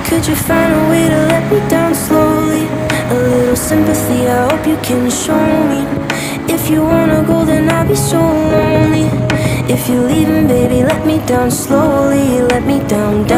Could you find a way to let me down slowly? A little sympathy, I hope you can show me. If you wanna go, then I'll be so lonely. If you're leaving, baby, let me down slowly. Let me down, down.